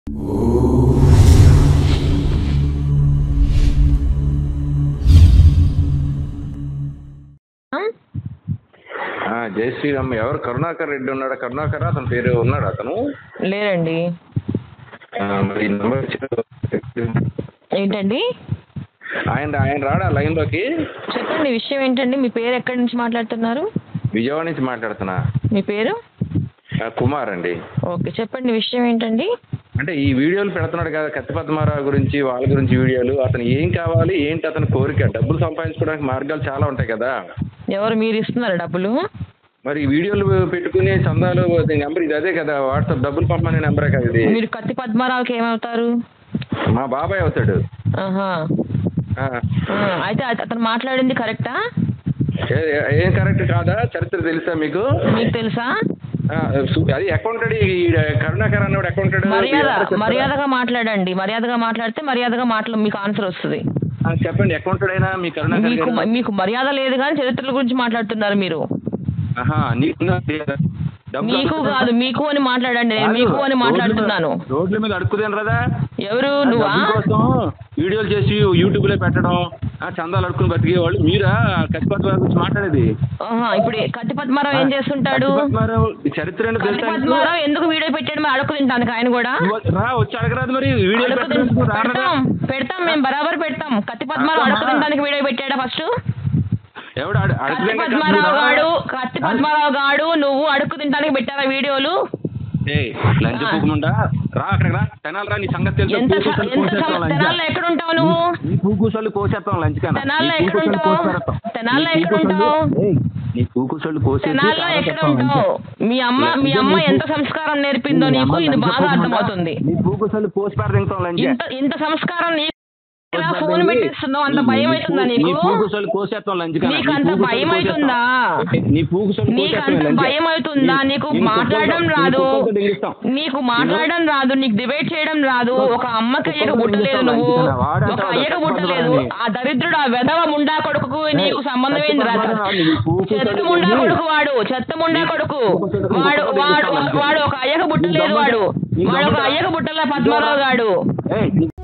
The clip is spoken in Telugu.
జై శ్రీరామ్. ఎవరు కరుణాకర్ రెడ్డి ఉన్నాడా? కరుణాకర్ అతని పేరు ఉన్నాడు అతను? లేరండి. మరి నెంబర్ ఏంటండి? ఆయన ఆయన రాడా లైన్లోకి? చెప్పండి, విషయం ఏంటండి? మీ పేరు ఎక్కడి నుంచి మాట్లాడుతున్నారు? విజయవాడ నుంచి మాట్లాడుతున్నా. మీ పేరు? కుమార్ అండి. ఓకే, చెప్పండి, విషయం ఏంటండి? అంటే ఈ వీడియోలు పెడుతున్నాడు కదా కత్తి పద్మారావు గురించి, వాళ్ళ గురించి వీడియోలు. అతను ఏం కావాలి, ఏంటి అతని కోరిక? డబ్బులు సంపాదించుకోవడానికి మార్గాలు చాలా ఉంటాయి కదా. ఎవరు, మీరు ఇస్తున్నారా డబ్బులు? మరి వీడియోలు పెట్టుకుని చందాలు నెంబర్ ఇది అదే కదా, వాట్సాప్ డబ్బులు పంపమనే నెంబరే కదా ఇది. మీరు కత్తి పద్మారావుకి ఏమవుతారు? మా బాబాయ్ అవుతాడు. ఆహా. అయితే అతను మాట్లాడింది కరెక్టా? ఏం కరెక్ట్ కాదా? చరిత్ర తెలుసా మీకు? మీకు తెలుసా? అది అకౌంటెడ్. కరుణాకర్ అన్నవాడు అకౌంటెడ్. మర్యాదగా మాట్లాడండి. మర్యాదగా మాట్లాడితే మర్యాదగా మీకు ఆన్సర్ వస్తుంది. చెప్పండి, అకౌంటెడ్ అయినా మీ కరుణాకర్ మీకు మర్యాద లేదు కానీ చరిత్రల గురించి మాట్లాడుతున్నారు మీరు. నీకు కాదు, మీకు అని మాట్లాడండి. నేను మీకు అని మాట్లాడుతున్నాను. రోడ్ల మీద అడుక్కుదేను కదా. ఎవరు? నువ్వా? వీడియోలు చేసి యూట్యూబ్ లో పెట్టడం, చందాలు అడుక్కుని బతికే వాళ్ళు మీరా? కత్తి పద్మారావు గురించి మాట్లాడేది. ఇప్పుడు కత్తి పద్మారావు ఏం చేస్తుంటాడు? చరిత్ర పద్మారావు ఎందుకు వీడియో పెట్టాడు? మరి అడుక్కు తింటాను ఆయన కూడా. వచ్చి అడగరాదు మరి. వీడియో పెడతాం, మేము బరాబర్ పెడతాం. కత్తి పద్మారావు అడుక్కు తినడానికి వీడియో పెట్టాడా ఫస్ట్? కత్తి పద్మారావు గాడు నువ్వు అడుక్కు తినడానికి పెట్టారా వీడియోలు? లంచ్ పూకుముండా రా, అక్కడ రా, తెనాలి రా, నీ సంగతి తెలుసు. తెనాల్లో ఎక్కడ ఉంటావు నువ్వు? పూకుసోళ్ళు కోసేస్తాం లంచ్ కన్నా. తెనాల్లో ఎక్కడ ఉంటావు? తెనాల్లో ఎక్కడ ఉంటావు? నీ పూకుసోళ్ళు కోసే. తెనాల్లో ఎక్కడ ఉంటావు? మీ అమ్మ ఎంత సంస్కారం నేర్పిందో నీకు ఇది బాగా అర్థమవుతుంది. నీ పూకుసోళ్ళు కోసి పెడతాం లంచ్. ఇంత సంస్కారం నీకు ఫోన్ పెట్టిస్తున్నావు, అంత భయం అవుతుందా నీకు? నీకు అంత భయం అవుతుందా? భయం అవుతుందా? నీకు మాట్లాడడం రాదు, నీకు డిబేట్ చేయడం రాదు. ఒక అమ్మకి అయ్యక పుట్టలేదు నువ్వు, ఒక అయ్యక పుట్టలేదు. ఆ దరిద్రుడు, ఆ వెధవ ముండా కొడుకు నీకు సంబంధం ఏంది? చెత్త ముండా కొడుకు వాడు, చెత్త ముండా కొడుకు వాడు. వాడు ఒక అయ్యక పుట్టలేదు. వాడు ఒక అయ్యక పుట్టలే పద్మారావు గాడు.